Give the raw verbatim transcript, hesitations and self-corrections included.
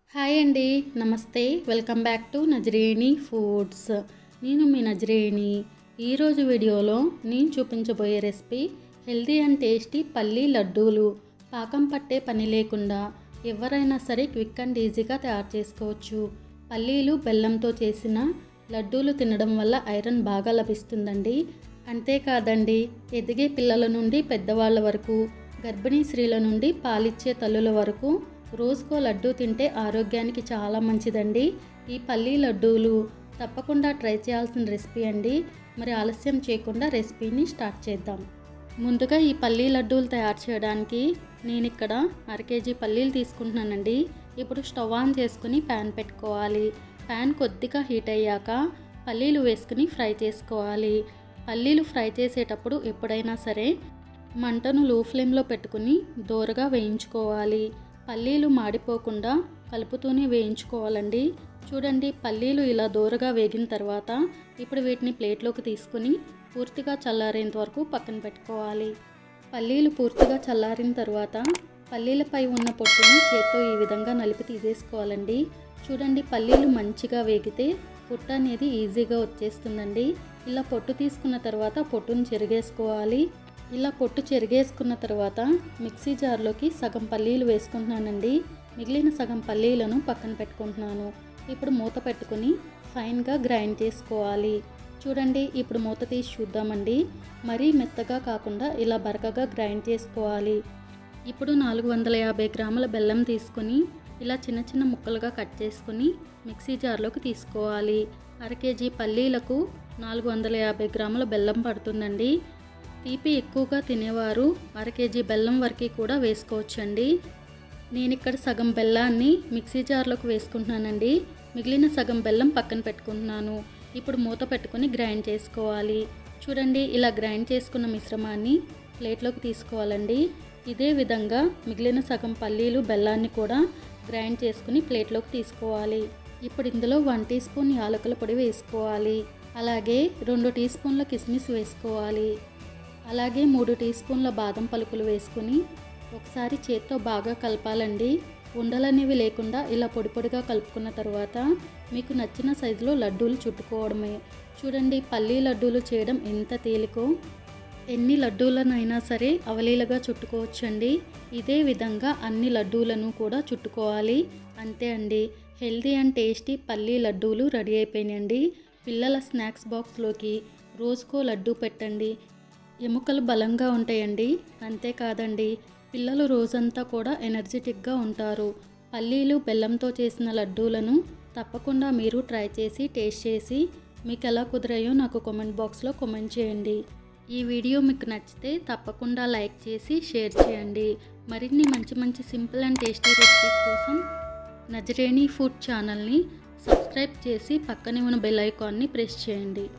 Hi అండి, నమస్తే. Welcome back to Nazareni foods. నేను మీ నజరేణి. ఈరోజు వీడియోలో నేను చూపించబోయే రెసిపీ హెల్తీ అండ్ టేస్టీ పల్లీ లడ్డూలు. పాకం పట్టే పని లేకుండా ఎవరైనా సరే క్విక్ అండ్ ఈజీగా తయారు చేసుకోవచ్చు. పల్లీలు బెల్లంతో చేసిన లడ్డూలు తినడం వల్ల ఐరన్ బాగా లభిస్తుందండి. అంతేకాదండి, ఎదిగే పిల్లల నుండి పెద్దవాళ్ళ వరకు, గర్భిణీ స్త్రీల నుండి పాలిచ్చే తల్లుల వరకు రోజుకో లడ్డూ తింటే ఆరోగ్యానికి చాలా మంచిదండి. ఈ పల్లీ లడ్డూలు తప్పకుండా ట్రై చేయాల్సిన రెసిపీ అండి. మరి ఆలస్యం చేయకుండా రెసిపీని స్టార్ట్ చేద్దాం. ముందుగా ఈ పల్లీ లడ్డూలు తయారు చేయడానికి నేను ఇక్కడ అర కేజీ పల్లీలు తీసుకుంటున్నానండి. ఇప్పుడు స్టవ్ ఆన్ చేసుకుని ప్యాన్ పెట్టుకోవాలి. ప్యాన్ కొద్దిగా హీట్ అయ్యాక పల్లీలు వేసుకుని ఫ్రై చేసుకోవాలి. పల్లీలు ఫ్రై చేసేటప్పుడు ఎప్పుడైనా సరే మంటను లో ఫ్లేమ్లో పెట్టుకుని దోరగా వేయించుకోవాలి. పల్లీలు మాడిపోకుండా కలుపుతూనే వేయించుకోవాలండి. చూడండి, పల్లీలు ఇలా దోరగా వేగిన తర్వాత ఇప్పుడు వీటిని ప్లేట్లోకి తీసుకుని పూర్తిగా చల్లారేంత వరకు పక్కన పెట్టుకోవాలి. పల్లీలు పూర్తిగా చల్లారిన తర్వాత పల్లీలపై ఉన్న పొట్టును చేత్తో ఈ విధంగా నలిపి తీసేసుకోవాలండి. చూడండి, పల్లీలు మంచిగా వేగితే పొట్టు అనేది ఈజీగా వచ్చేస్తుందండి. ఇలా పొట్టు తీసుకున్న తర్వాత పొట్టును చెరిగేసుకోవాలి. ఇలా పొట్టు చెరిగేసుకున్న తర్వాత మిక్సీ జార్లోకి సగం పల్లీలు వేసుకుంటున్నానండి. మిగిలిన సగం పల్లీలను పక్కన పెట్టుకుంటున్నాను. ఇప్పుడు మూత పెట్టుకుని ఫైన్గా గ్రైండ్ చేసుకోవాలి. చూడండి, ఇప్పుడు మూత తీసి చూద్దామండి. మరీ మెత్తగా కాకుండా ఇలా బరకగా గ్రైండ్ చేసుకోవాలి. ఇప్పుడు నాలుగు వందల యాభై గ్రాముల బెల్లం తీసుకుని ఇలా చిన్న చిన్న ముక్కలుగా కట్ చేసుకుని మిక్సీ జార్లోకి తీసుకోవాలి. అర కేజీ పల్లీలకు నాలుగు వందల యాభై గ్రాముల బెల్లం పడుతుందండి. తీపి ఎక్కువగా తినేవారు అర కేజీ బెల్లం వరకు కూడా వేసుకోవచ్చండి. నేను ఇక్కడ సగం బెల్లాన్ని మిక్సీ జార్లోకి వేసుకుంటున్నానండి. మిగిలిన సగం బెల్లం పక్కన పెట్టుకుంటున్నాను. ఇప్పుడు మూత పెట్టుకుని గ్రైండ్ చేసుకోవాలి. చూడండి, ఇలా గ్రైండ్ చేసుకున్న మిశ్రమాన్ని ప్లేట్లోకి తీసుకోవాలండి. ఇదే విధంగా మిగిలిన సగం పల్లీలు బెల్లాన్ని కూడా గ్రైండ్ చేసుకుని ప్లేట్లోకి తీసుకోవాలి. ఇప్పుడు ఇందులో వన్ టీ స్పూన్ యాలకుల పొడి వేసుకోవాలి. అలాగే రెండు టీ స్పూన్ల కిస్మిస్ వేసుకోవాలి. అలాగే మూడు టీ స్పూన్ల బాదం పలుకులు వేసుకుని ఒకసారి చేత్తో బాగా కలపాలండి. ఉండలనేవి లేకుండా ఇలా పొడి పొడిగా కలుపుకున్న తర్వాత మీకు నచ్చిన సైజులో లడ్డూలు చుట్టుకోవడమే. చూడండి, పల్లీ లడ్డూలు చేయడం ఎంత తేలికో. ఎన్ని లడ్డూలనైనా సరే అవలీలగా చుట్టుకోవచ్చండి. ఇదే విధంగా అన్ని లడ్డూలను కూడా చుట్టుకోవాలి. అంతే అండి, హెల్తీ అండ్ టేస్టీ పల్లీ లడ్డూలు రెడీ అయిపోయినాయండి. పిల్లల స్నాక్స్ బాక్స్లోకి రోజుకో లడ్డూ పెట్టండి. ఎముకలు బలంగా ఉంటాయండి. అంతేకాదండి, పిల్లలు రోజంతా కూడా ఎనర్జెటిక్గా ఉంటారు. పల్లీలు బెల్లంతో చేసిన లడ్డూలను తప్పకుండా మీరు ట్రై చేసి టేస్ట్ చేసి మీకు ఎలా కుదిరాయో నాకు కామెంట్ బాక్స్లో కామెంట్ చేయండి. ఈ వీడియో మీకు నచ్చితే తప్పకుండా లైక్ చేసి షేర్ చేయండి. మరిన్ని మంచి మంచి సింపుల్ అండ్ టేస్టీ రెసిపీస్ కోసం నజరేణి ఫుడ్ ఛానల్ని సబ్స్క్రైబ్ చేసి పక్కనే ఉన్న బెల్ ఐకాన్ని ప్రెస్ చేయండి.